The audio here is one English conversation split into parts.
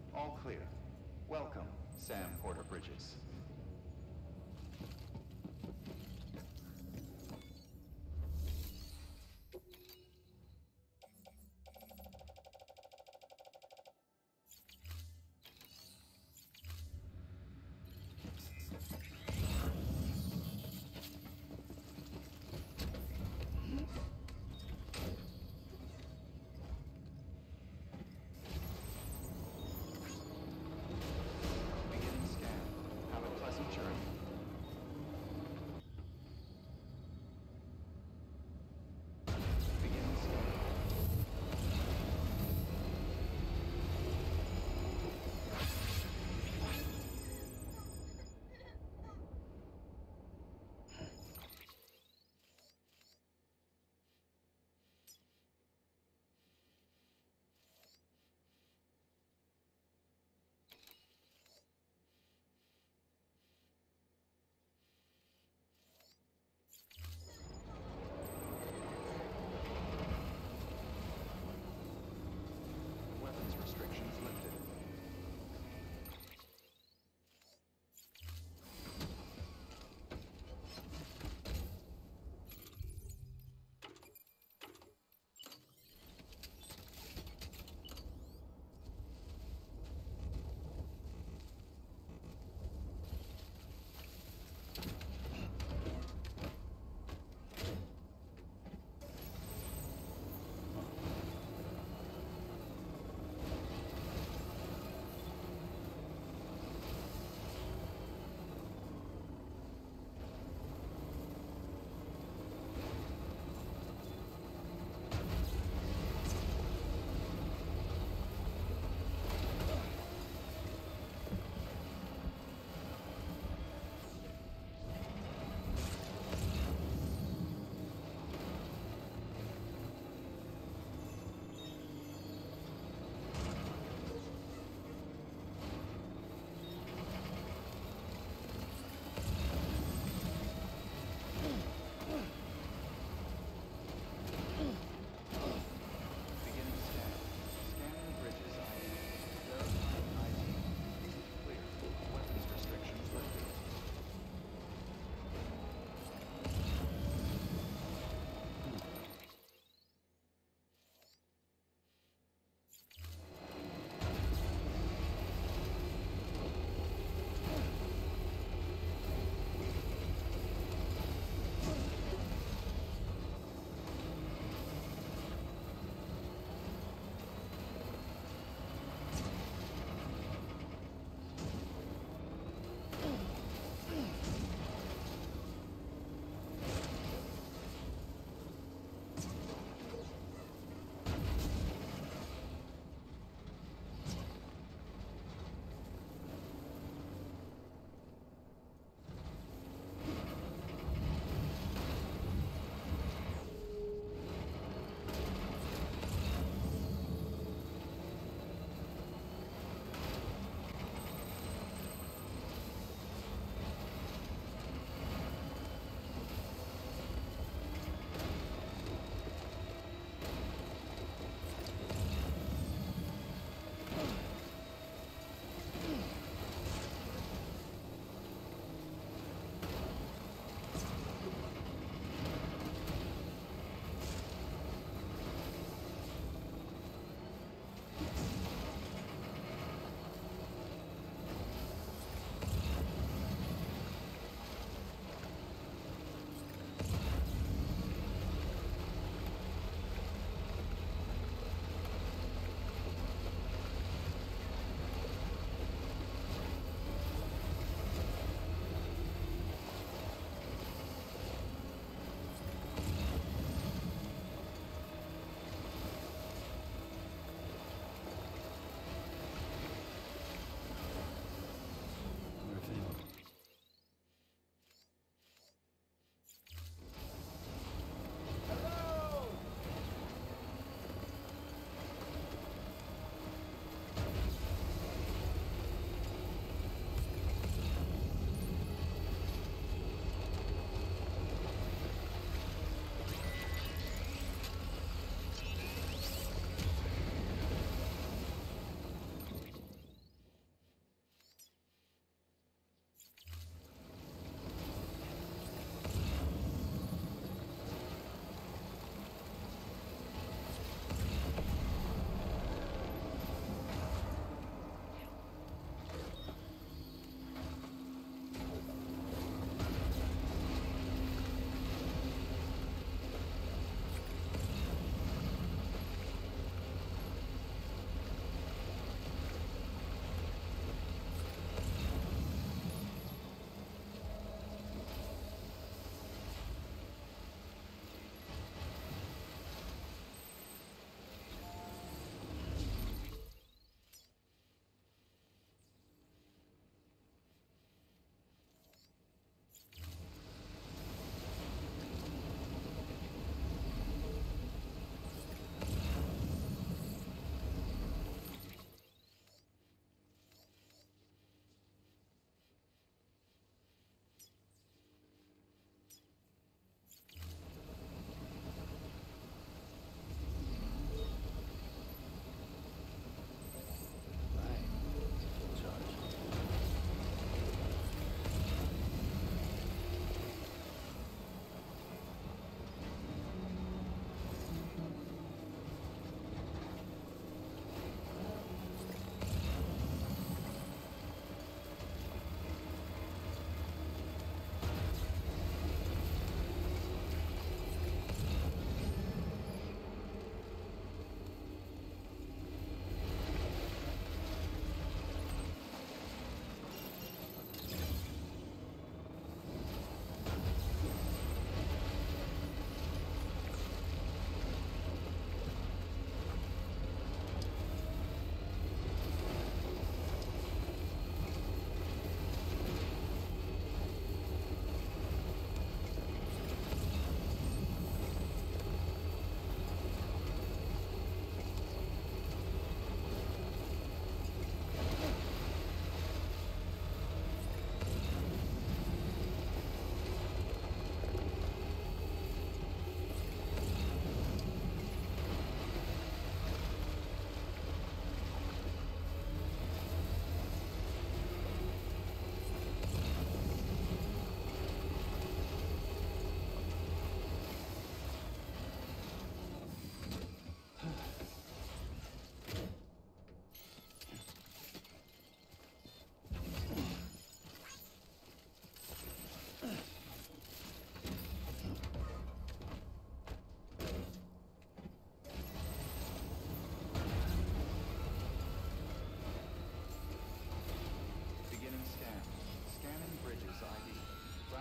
All clear. Welcome, Samporterbridges.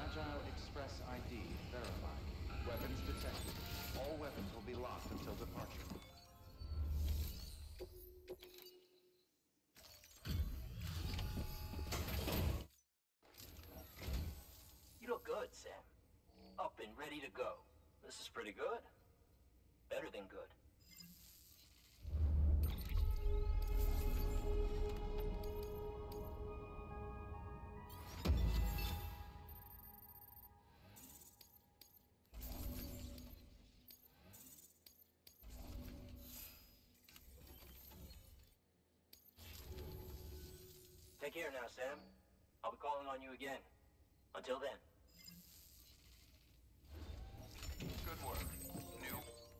Fragile Express ID verified. Weapons detected. All weapons will be locked until departure. You look good, Sam. Up and ready to go. This is pretty good. Better than good. Take care now, Sam. I'll be calling on you again. Until then. Good work. New.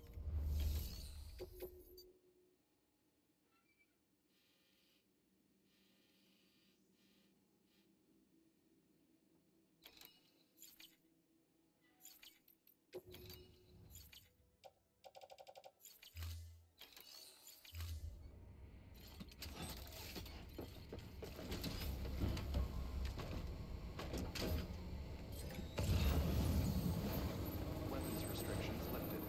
Weapons restrictions lifted.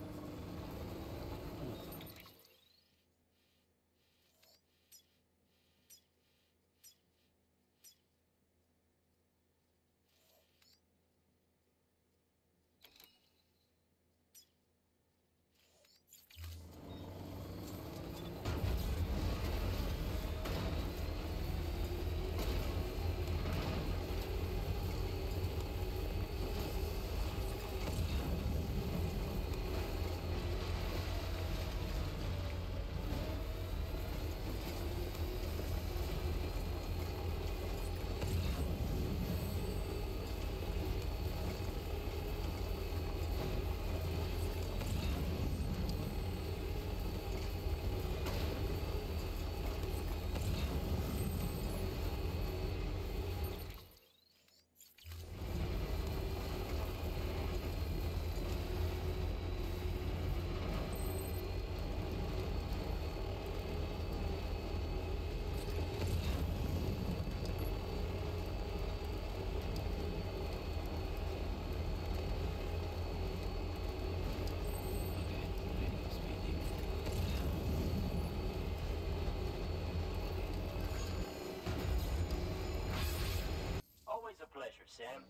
Always a pleasure, Sam.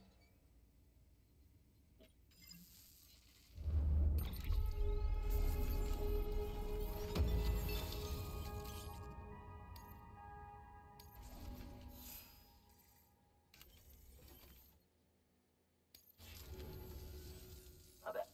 I bet.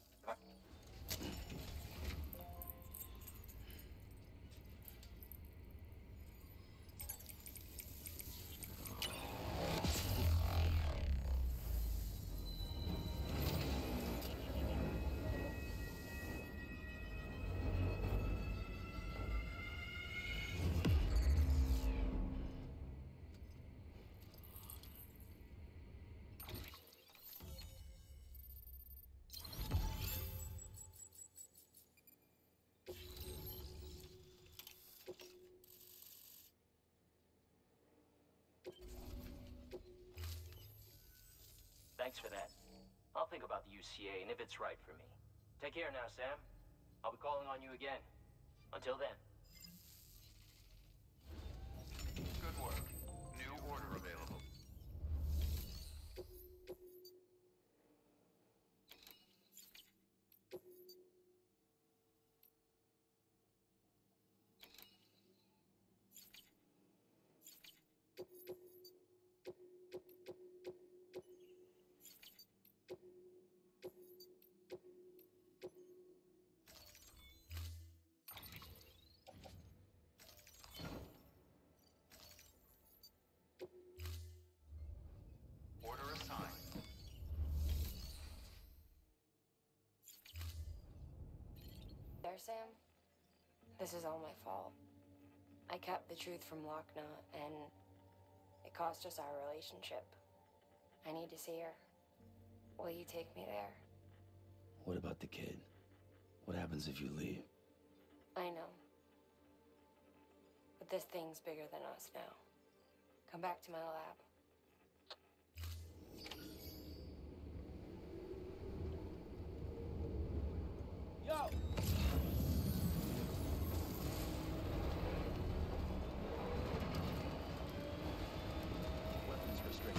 Thanks for that. I'll think about the UCA and if it's right for me. Take care now, Sam. I'll be calling on you again. Until then. Good work. New order available. Order assigned. There, Sam. This is all my fault. I kept the truth from Lockne, and it cost us our relationship. I need to see her. Will you take me there? What about the kid? What happens if you leave? I know. But this thing's bigger than us now. Come back to my lab. Yo! Weapons restricted.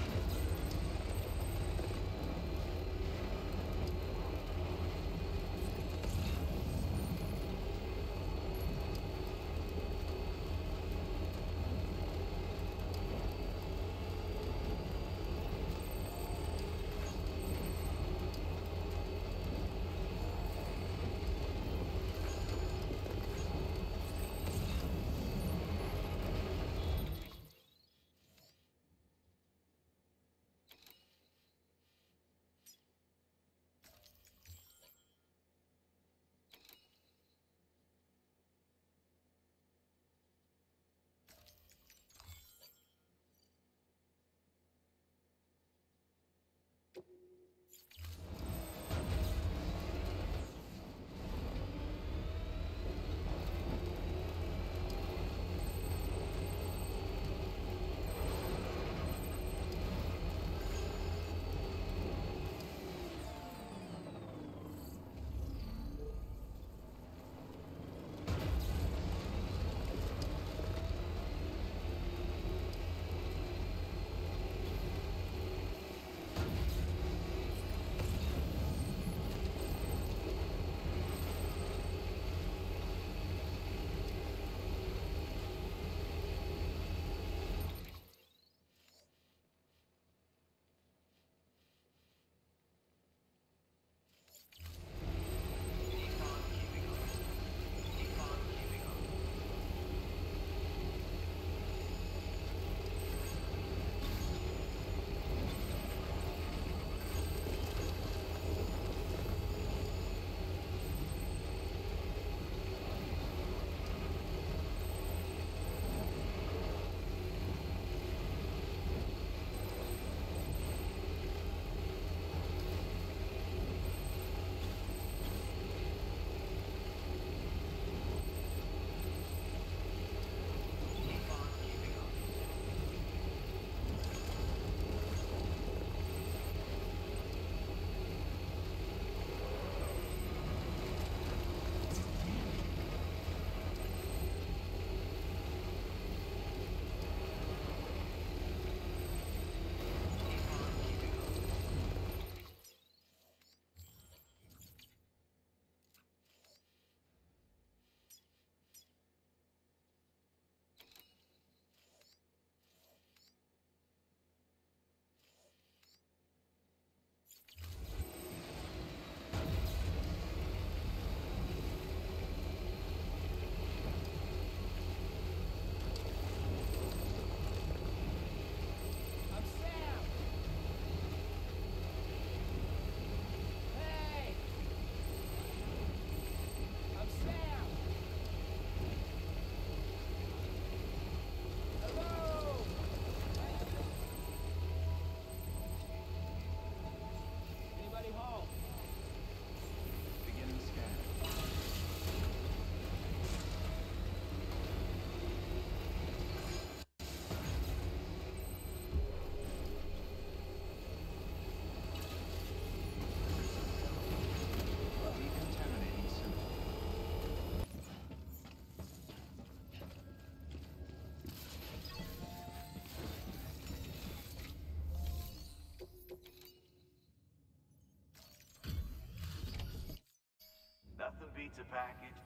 Nothing beats a package.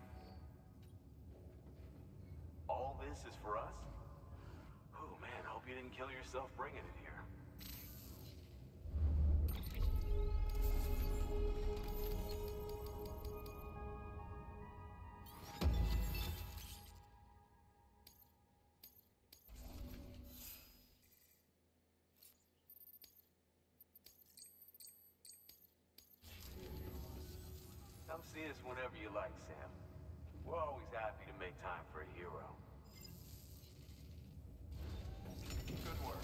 All this is for us? Oh man, hope you didn't kill yourself bringing it here. Come see us whenever you like, Sam. We're always happy to make time for a hero. Good work.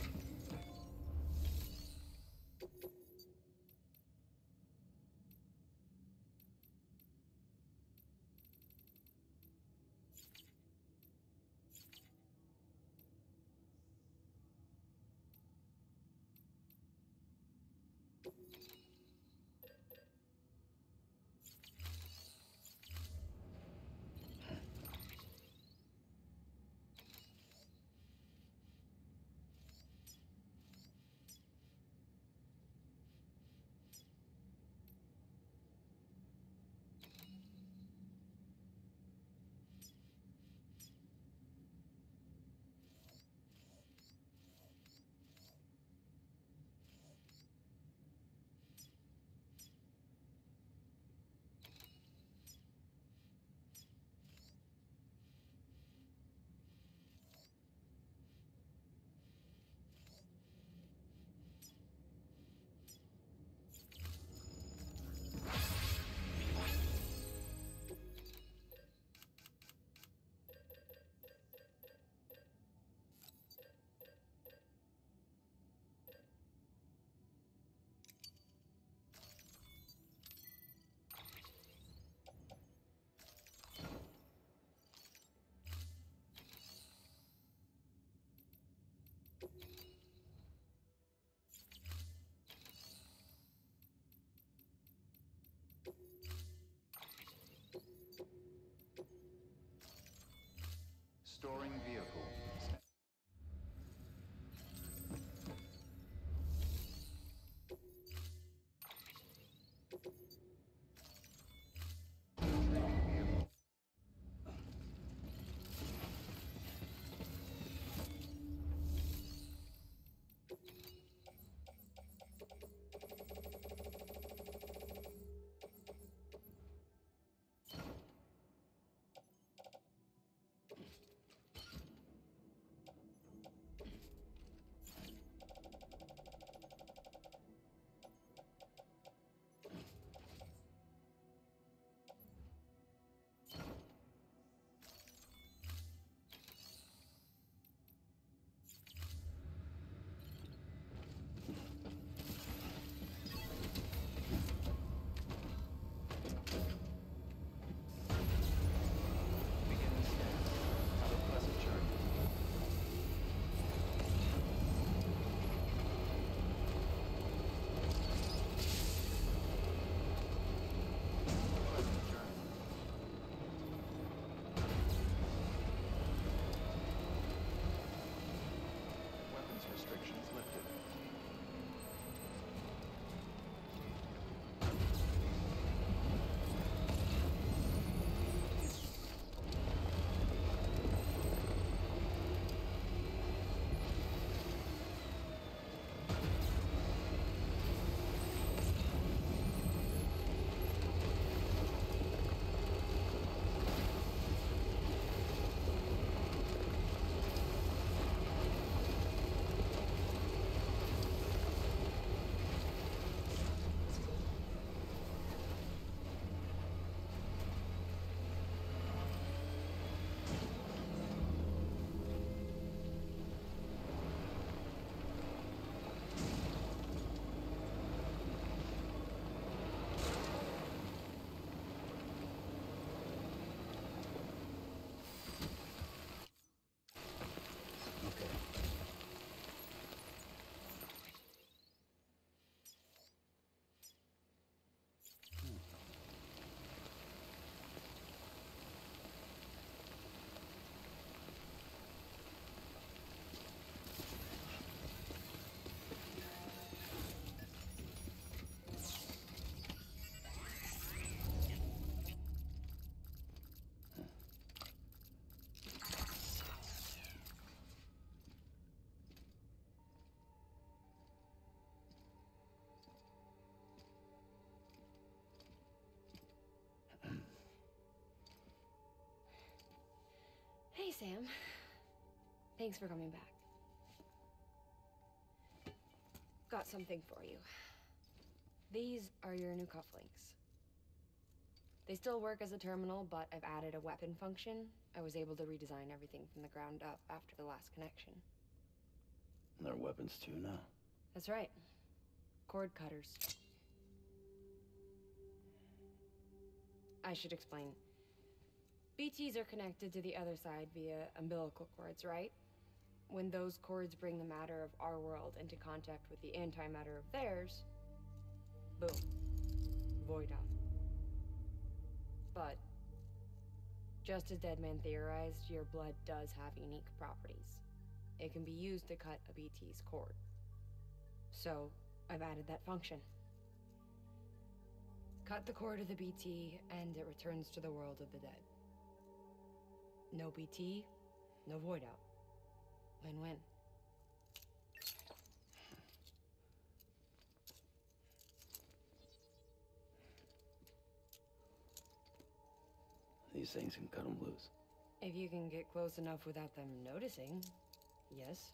Sam. Thanks for coming back. Got something for you. These are your new cufflinks. They still work as a terminal, but I've added a weapon function. I was able to redesign everything from the ground up after the last connection. And they're weapons too now. That's right. Cord cutters. I should explain. BTs are connected to the other side via umbilical cords, right? When those cords bring the matter of our world into contact with the antimatter of theirs, boom. Void out. But, just as Deadman theorized, your blood does have unique properties. It can be used to cut a BT's cord. So, I've added that function. Cut the cord of the BT, and it returns to the world of the dead. No BT, no void out. Win-win. These things can cut them loose. If you can get close enough without them noticing, yes.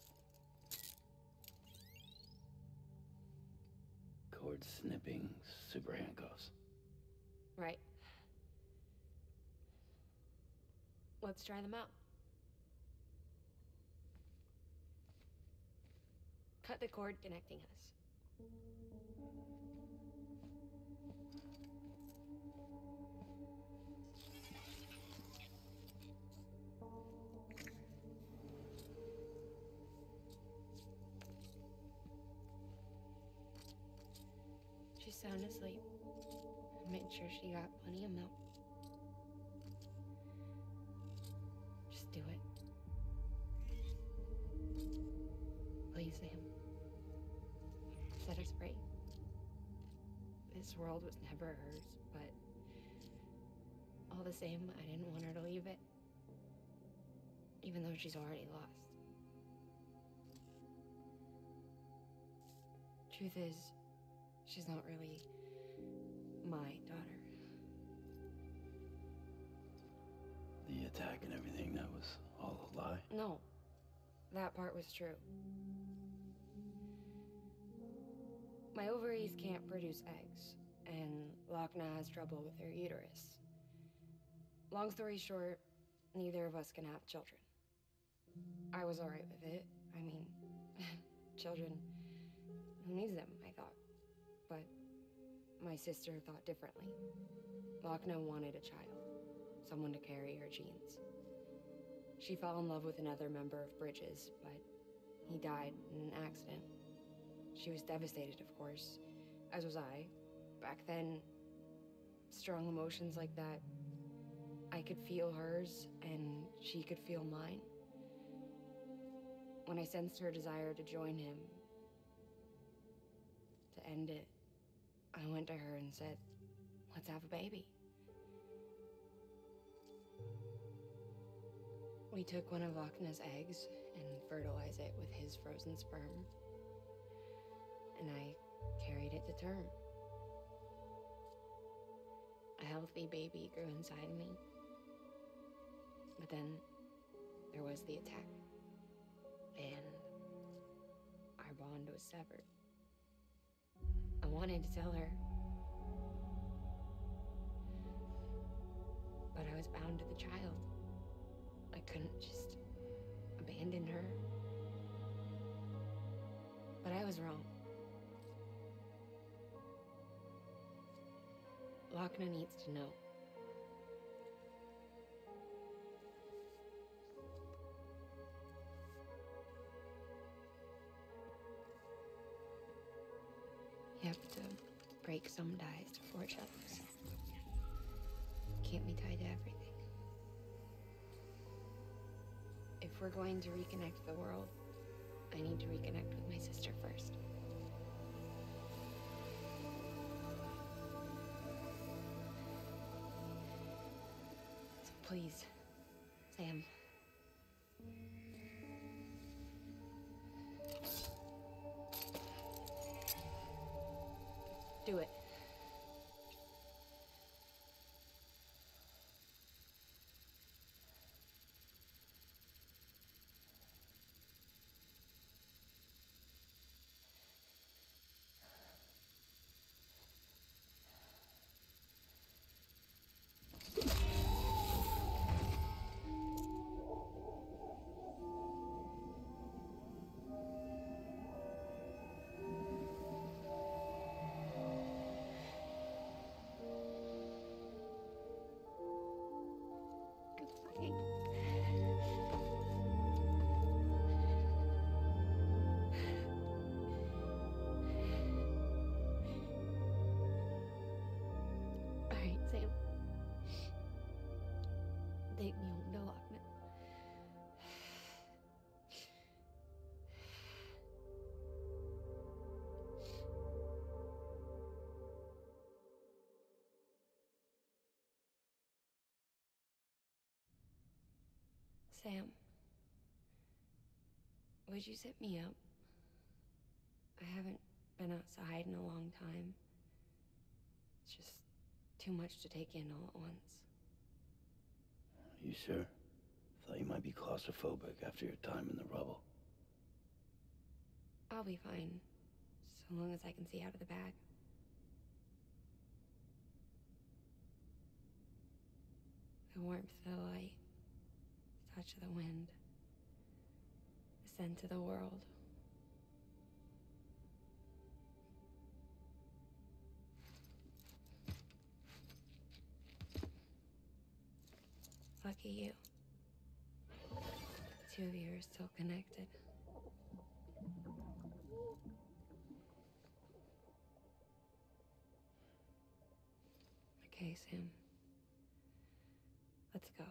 Cord snipping, super handcuffs. Right. Let's try them out. Cut the cord connecting us. She's sound asleep. I made sure she got plenty of milk. Just do it. Please, Sam. Set her free. This world was never hers, but all the same, I didn't want her to leave it. Even though she's already lost. Truth is, she's not really my daughter. The attack and everything, that was all a lie? No, that part was true. My ovaries can't produce eggs, and Lockne has trouble with her uterus. Long story short, neither of us can have children. I was alright with it. I mean, children, who needs them, I thought. But my sister thought differently. Lockne wanted a child, someone to carry her genes. She fell in love with another member of Bridges, but he died in an accident. She was devastated, of course, as was I. Back then, strong emotions like that, I could feel hers, and she could feel mine. When I sensed her desire to join him, to end it, I went to her and said, let's have a baby. We took one of Lockne's eggs and fertilized it with his frozen sperm. And I carried it to term. A healthy baby grew inside me. But then there was the attack. And our bond was severed. I wanted to tell her. But I was bound to the child. I couldn't just abandon her. But I was wrong. Lockne needs to know. You have to break some ties to forge others. Can't be tied to everything. If we're going to reconnect the world, I need to reconnect with my sister first. So please, Sam. Do it. Sam, would you sit me up? I haven't been outside in a long time. It's just too much to take in all at once. You sure? Thought you might be claustrophobic after your time in the rubble. I'll be fine, so long as I can see out of the bag. The warmth of the light, the touch of the wind, the scent of the world. Lucky you. The two of you are still connected. Okay, Sam. Let's go.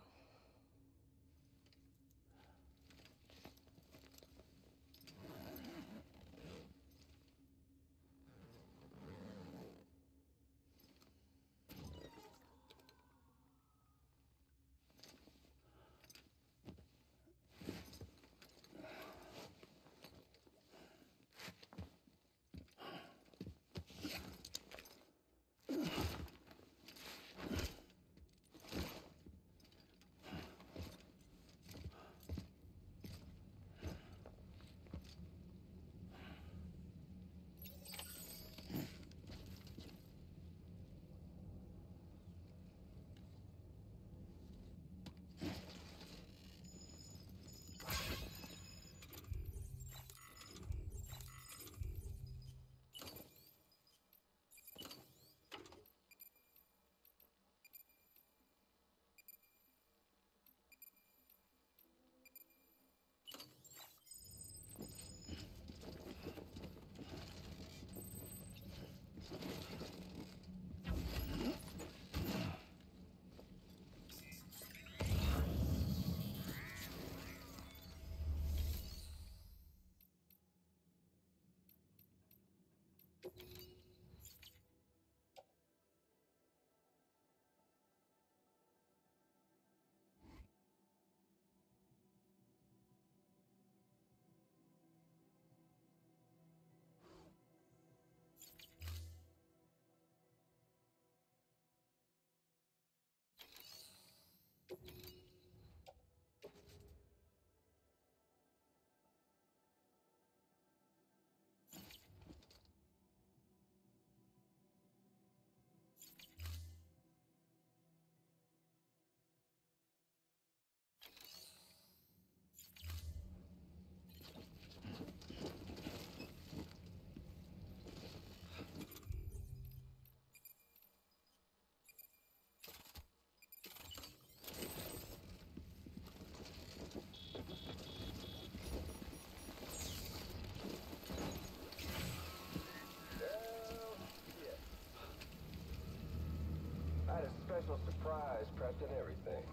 Special surprise prepped and everything.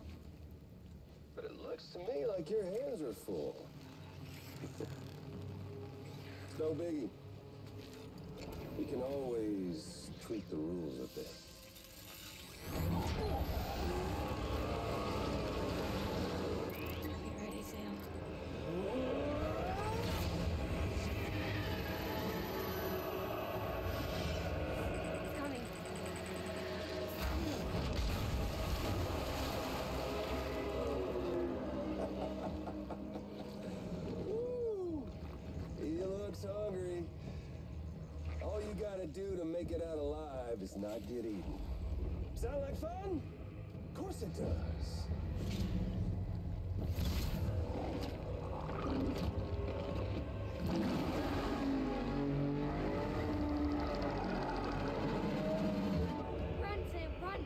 But it looks to me like your hands are full. No biggie. We can always tweak the rules a bit. You ready, Sam? It's coming. He looks hungry. All you gotta do to make it out alive is not get eaten. Sound like fun? Of course it does. Run, Sam, run!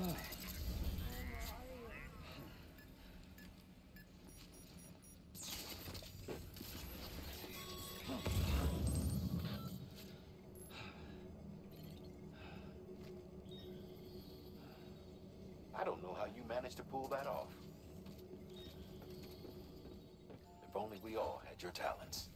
I don't know how you managed to pull that off. If only we all had your talents.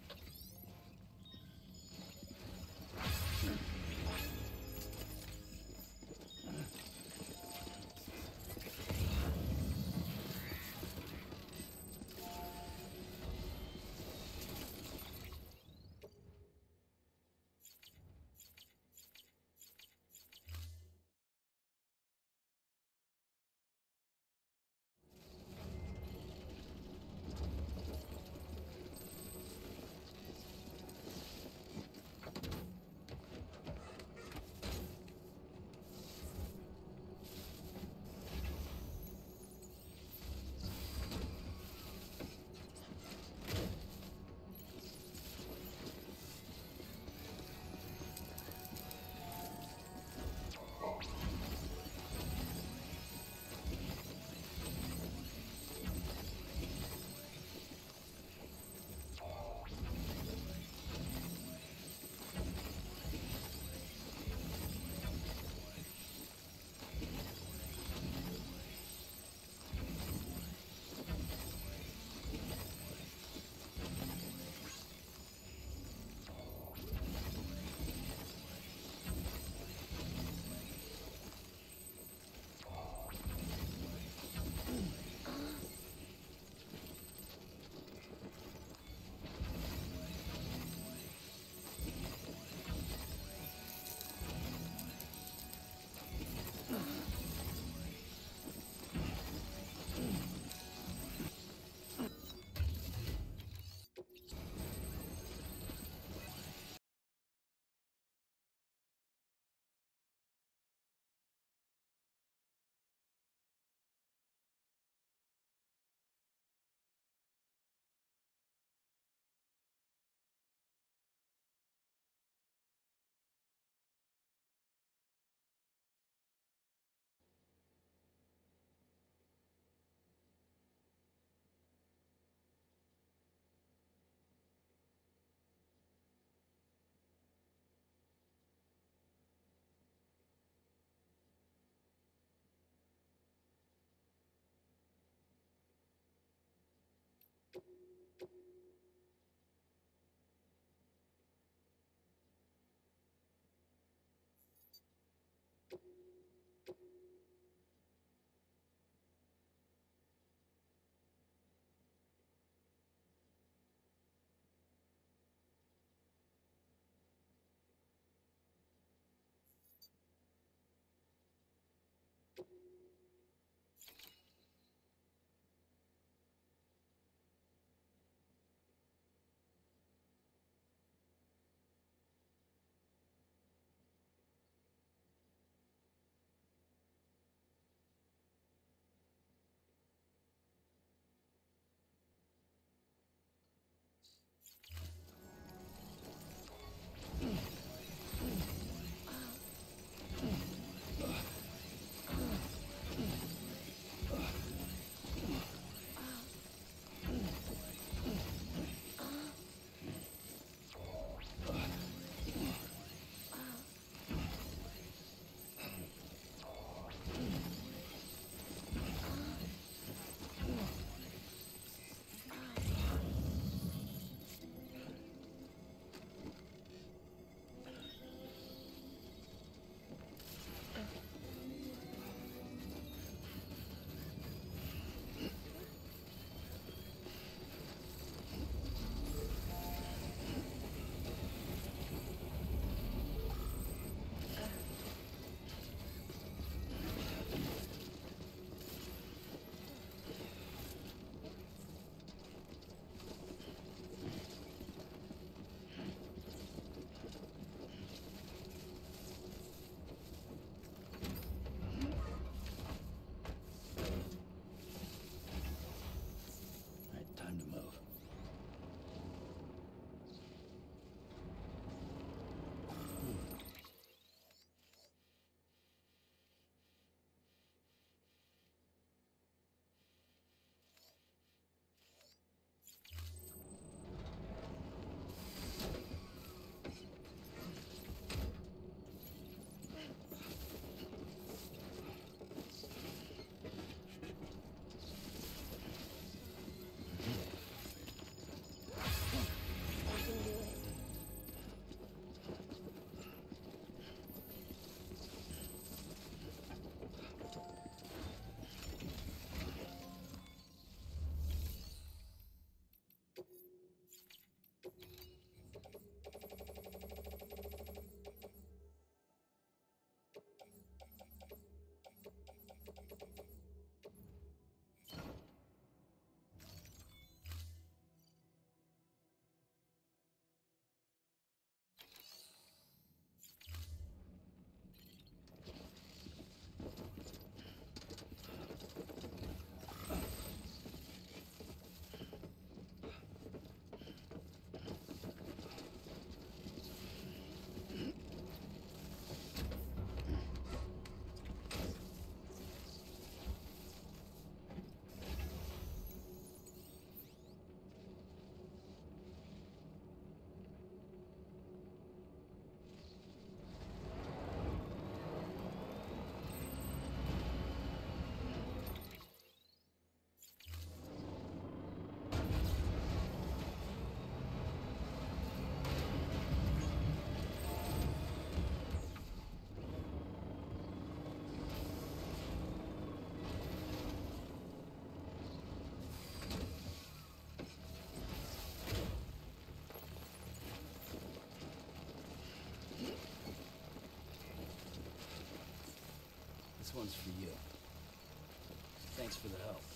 This one's for you. Thanks for the help.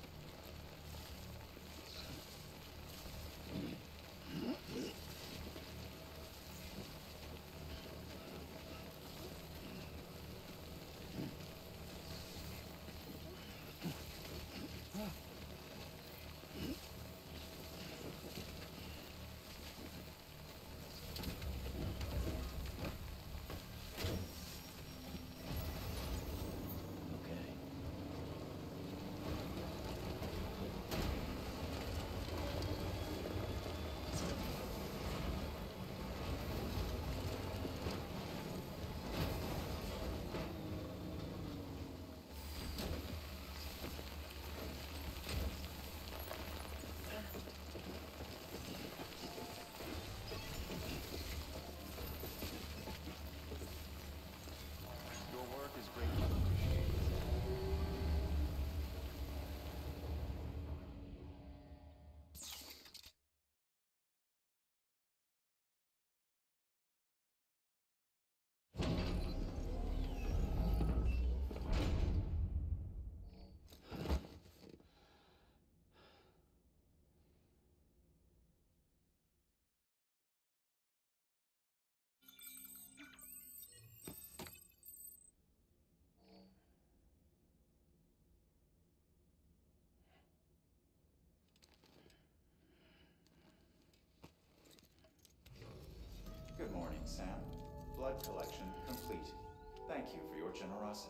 Good morning, Sam. Blood collection complete. Thank you for your generosity.